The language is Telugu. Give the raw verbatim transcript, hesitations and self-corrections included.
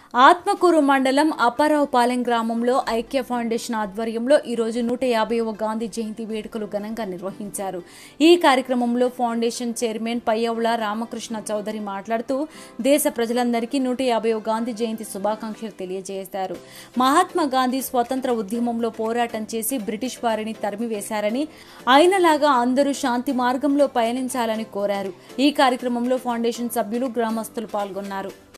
ఆత్మకూరు మండలం అప్పారావుపాలెం గ్రామంలో ఐక్య ఫౌండేషన్ ఆధ్వర్యంలో ఈరోజు నూట యాభైవ గాంధీ జయంతి వేడుకలు ఘనంగా నిర్వహించారు. ఈ కార్యక్రమంలో ఫౌండేషన్ చైర్మన్ పయ్యవుల రామకృష్ణ చౌదరి మాట్లాడుతూ దేశ ప్రజలందరికీ నూట యాభైవ గాంధీ జయంతి శుభాకాంక్షలు తెలియజేశారు. మహాత్మా గాంధీ స్వతంత్ర ఉద్యమంలో పోరాటం చేసి బ్రిటిష్ వారిని తరిమివేశారని, ఆయనలాగా అందరూ శాంతి మార్గంలో పయనించాలని కోరారు. ఈ కార్యక్రమంలో ఫౌండేషన్ సభ్యులు, గ్రామస్తులు పాల్గొన్నారు.